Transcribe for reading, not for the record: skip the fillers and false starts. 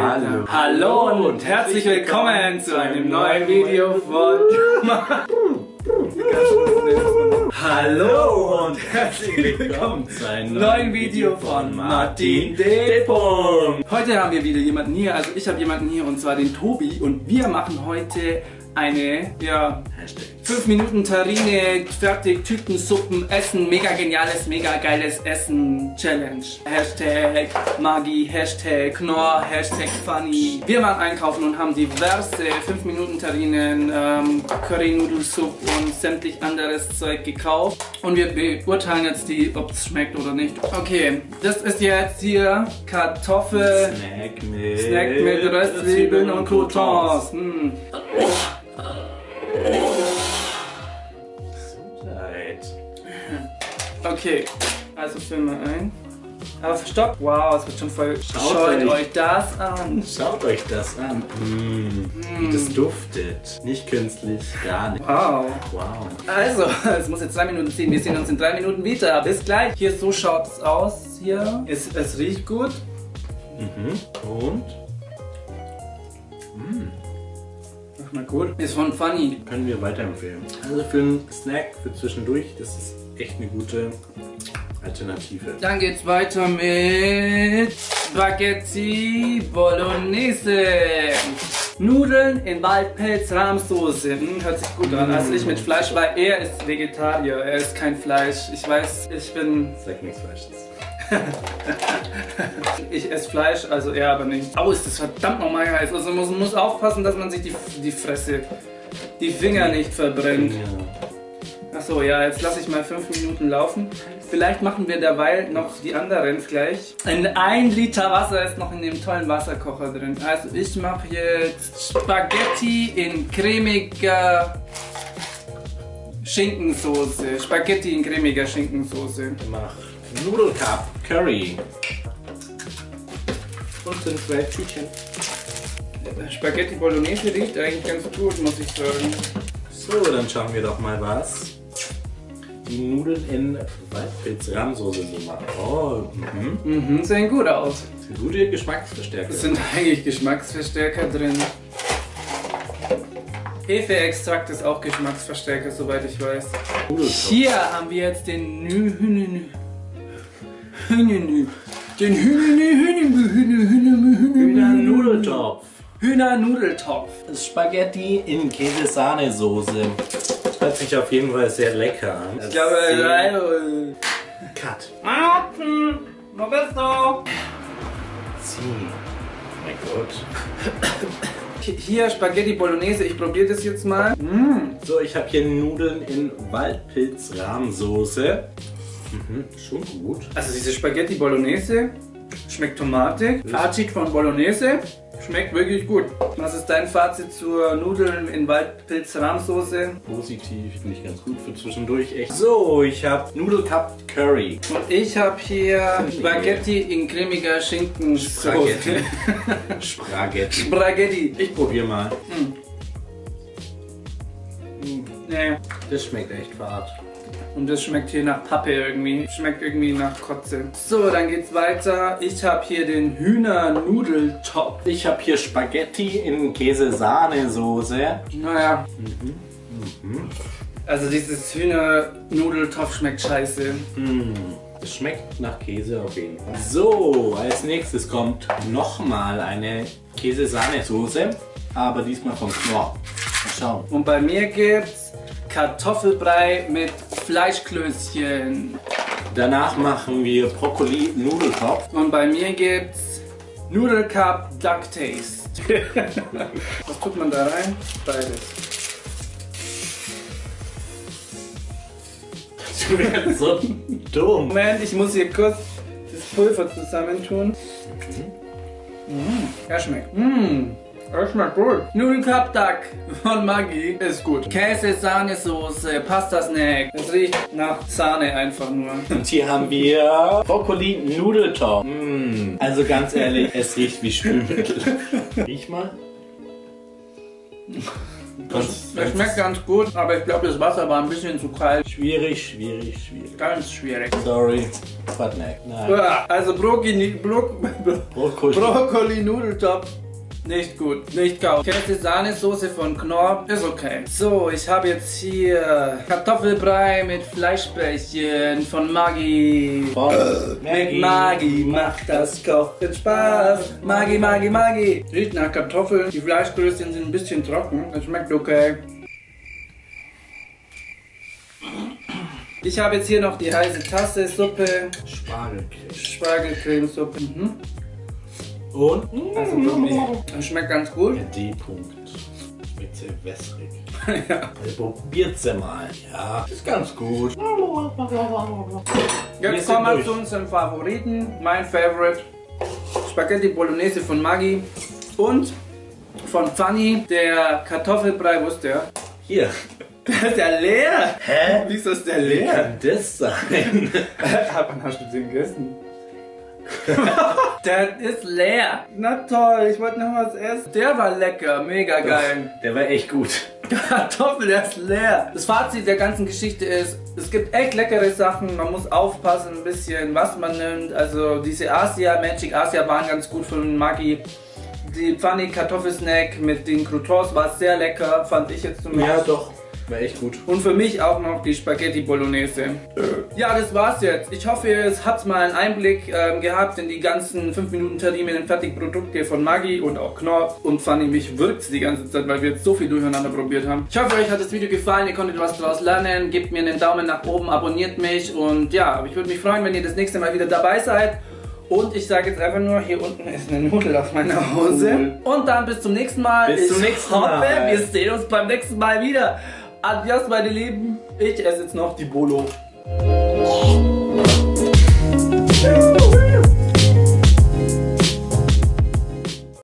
Hallo. Hallo und herzlich willkommen zu einem neuen Video von Hallo und herzlich willkommen zu einem neuen Video von Martin D. Heute haben wir wieder jemanden hier, also ich habe jemanden hier und zwar den Tobi und wir machen heute eine, ja, 5 Minuten Terrine, fertig, Tütensuppen, Essen, mega geniales, mega geiles Essen Challenge. Hashtag Magi, Hashtag Knorr, Hashtag Funny. Wir waren einkaufen und haben diverse 5 Minuten Terrinen, Curry-Nudelsuppe und sämtlich anderes Zeug gekauft. Und wir beurteilen jetzt ob es schmeckt oder nicht. Okay, das ist jetzt hier Kartoffel Snack mit Röstzwiebeln und Croutons. Okay, also filmen wir ein. Aber stopp! Wow, es wird schon voll. Schaut euch das an! Schaut euch das an! Wie das duftet. Nicht künstlich, gar nicht. Wow! Wow! Also, es muss jetzt 3 Minuten ziehen. Wir sehen uns in 3 Minuten wieder. Bis gleich! Hier, so schaut es aus. Hier. Es riecht gut. Und? Ach, mal gut. Ist von Funny. Können wir weiterempfehlen. Also für einen Snack, für zwischendurch, das ist echt eine gute Alternative. Dann geht's weiter mit Spaghetti Bolognese. Nudeln in Waldpilz-Rahmsoße. Hört sich gut an. Also nicht mit Fleisch, weil er ist Vegetarier. Er isst kein Fleisch. Ich weiß, ich bin... Sag nichts Falsches. Ich esse Fleisch, also er aber nicht. Oh, ist das verdammt nochmal heiß. Also man muss aufpassen, dass man sich die Fresse, die Finger nicht verbrennt. Achso, ja, jetzt lasse ich mal 5 Minuten laufen. Vielleicht machen wir derweil noch die anderen gleich. 1 Liter Wasser ist noch in dem tollen Wasserkocher drin. Also ich mache jetzt Spaghetti in cremiger Schinkensoße. Spaghetti in cremiger Schinkensoße. Mach Nudelcup Curry. Und sind 2 Tütchen. Spaghetti Bolognese riecht eigentlich ganz gut, muss ich sagen. So, dann schauen wir doch mal, was die Nudeln in Waldpilz-Rahmsoße so machen. Oh, Sehen gut aus. Gute Geschmacksverstärker. Es sind eigentlich Geschmacksverstärker drin. Hefeextrakt ist auch Geschmacksverstärker, soweit ich weiß. Hier haben wir jetzt den Hühnernudeltopf. Hühnernudeltopf. Spaghetti in Käse-Sahnesoße. Hört sich auf jeden Fall sehr lecker an. Ich glaube, Cut. Wo bist du? Zieh. Mein Gott. Hier Spaghetti Bolognese, ich probiere das jetzt mal. So, ich habe hier Nudeln in Waldpilz-Rahmsoße. Schon gut. Also diese Spaghetti Bolognese schmeckt tomatig. Fazit von Bolognese. Schmeckt wirklich gut. Was ist dein Fazit zur Nudeln in Waldpilz-Rahmsoße? Positiv, finde ich ganz gut für zwischendurch. Echt. So, ich habe Nudelcup Curry. Und ich habe hier Spaghetti in cremiger Schinkensoße. Spaghetti. Ich probiere mal. Nee. Das schmeckt echt fad. Und das schmeckt hier nach Pappe irgendwie. Schmeckt irgendwie nach Kotze. So, dann geht's weiter. Ich habe hier den Hühnernudeltopf. Ich habe hier Spaghetti in Käse-Sahnesoße. Naja. Also dieses Hühnernudeltopf schmeckt scheiße. Es schmeckt nach Käse auf jeden Fall. So, als nächstes kommt nochmal eine Käse-Sahnesoße. Aber diesmal vom Knorr. Mal schauen. Und bei mir gibt's Kartoffelbrei mit Fleischklößchen. Danach machen wir Brokkoli-Nudeltopf. Und bei mir gibt's Nudelcup Duck Taste. Was tut man da rein? Beides. Du wärst so dumm. Moment, ich muss hier kurz das Pulver zusammentun. Er schmeckt. Das schmeckt gut. Nudelcup Duck von Maggi ist gut. Käse-Sahnesoße, Pasta-Snack. Das riecht nach Sahne einfach nur. Und hier haben wir Brokkoli-Nudeltopf. Also ganz ehrlich, es riecht wie Spülmittel. Riech mal. Das schmeckt ganz gut, aber ich glaube, das Wasser war ein bisschen zu kalt. Schwierig. Ganz schwierig. Sorry, but nein. Also Brokkoli-Nudeltopf. Nicht gut, nicht kaufen. Käse-Sahnesoße von Knorr ist okay. So, ich habe jetzt hier Kartoffelbrei mit Fleischbällchen von Maggi. Mit Maggi macht das Kochen Spaß. Maggi. Riecht nach Kartoffeln. Die Fleischklößchen sind ein bisschen trocken. Das schmeckt okay. Ich habe jetzt hier noch die heiße Tasse Suppe. Spargelcremesuppe. Und? Also wirklich, das schmeckt ganz gut. Der D-Punkt. Schmeckt sehr wässrig. Ja. Also probiert's mal. Ja, ist ganz gut. Jetzt kommen wir zu unserem Favoriten. Mein Favorite. Spaghetti Bolognese von Maggi. Und von Fanny der Kartoffelbrei. Wo ist der? Hier. Der ist ja leer. Hä? Wieso ist der Wie leer? kann das sein? Wann hast du den gegessen? Der ist leer. Na toll, ich wollte noch was essen. Der war lecker, mega geil. Der war echt gut. Kartoffel, der ist leer. Das Fazit der ganzen Geschichte ist, es gibt echt leckere Sachen. Man muss aufpassen ein bisschen, was man nimmt. Also diese Magic Asia waren ganz gut von Maggi. Die Pfanne Kartoffelsnack mit den Croutons war sehr lecker, fand ich jetzt zumindest. Ja, doch. War echt gut. Und für mich auch noch die Spaghetti Bolognese. Ja, das war's jetzt. Ich hoffe, ihr habt mal einen Einblick gehabt in die ganzen 5 Minuten Terrine, in Fertigprodukte von Maggi und auch Knorr. Und Fanny, mich wirkt's die ganze Zeit, weil wir jetzt so viel durcheinander probiert haben. Ich hoffe, euch hat das Video gefallen, ihr konntet was daraus lernen. Gebt mir einen Daumen nach oben, abonniert mich und ja, ich würde mich freuen, wenn ihr das nächste Mal wieder dabei seid. Und ich sage jetzt einfach nur, hier unten ist eine Nudel auf meiner Hose. Cool. Und dann bis zum nächsten Mal. Bis zum nächsten Mal. Ich hoffe, wir sehen uns beim nächsten Mal wieder. Adios, meine Lieben. Ich esse jetzt noch die Bolo.